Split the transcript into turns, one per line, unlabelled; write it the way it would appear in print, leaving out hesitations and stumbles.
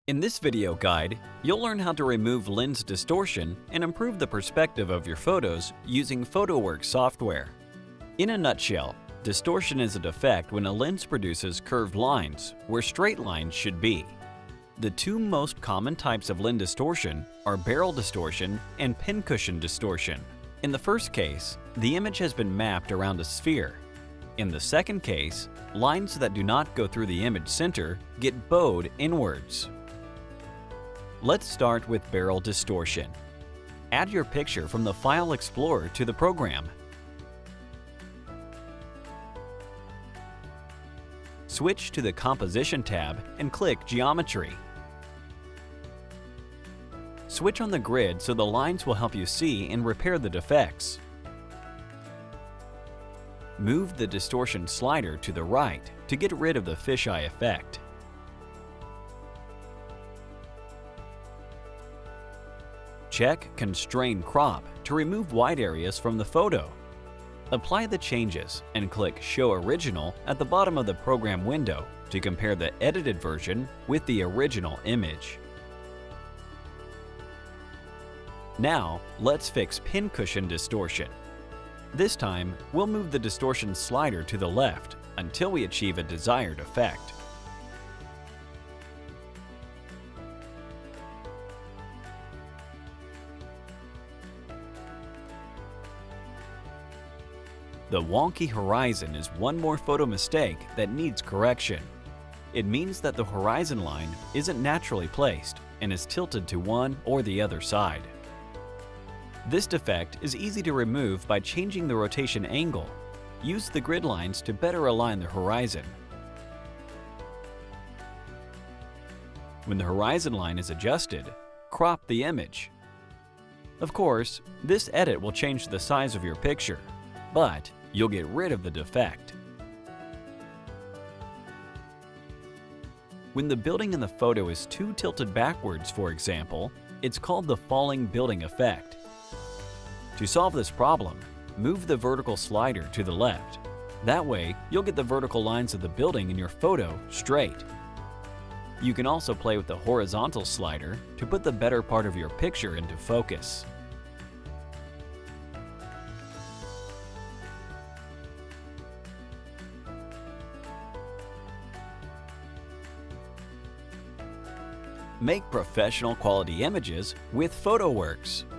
In this video guide, you'll learn how to remove lens distortion and improve the perspective of your photos using PhotoWorks software. In a nutshell, distortion is a defect when a lens produces curved lines where straight lines should be. The two most common types of lens distortion are barrel distortion and pincushion distortion. In the first case, the image has been mapped around a sphere. In the second case, lines that do not go through the image center get bowed inwards. Let's start with barrel distortion. Add your picture from the File Explorer to the program. Switch to the Composition tab and click Geometry. Switch on the grid so the lines will help you see and repair the defects. Move the distortion slider to the right to get rid of the fisheye effect. Check Constrain Crop to remove white areas from the photo. Apply the changes and click Show Original at the bottom of the program window to compare the edited version with the original image. Now, let's fix pincushion distortion. This time, we'll move the distortion slider to the left until we achieve a desired effect. The Wonky Horizon is one more photo mistake that needs correction. It means that the horizon line isn't naturally placed and is tilted to one or the other side. This defect is easy to remove by changing the rotation angle. Use the grid lines to better align the horizon. When the horizon line is adjusted, crop the image. Of course, this edit will change the size of your picture, but you'll get rid of the defect. When the building in the photo is too tilted backwards, for example, it's called the falling building effect. To solve this problem, move the vertical slider to the left. That way, you'll get the vertical lines of the building in your photo straight. You can also play with the horizontal slider to put the better part of your picture into focus. Make professional quality images with PhotoWorks.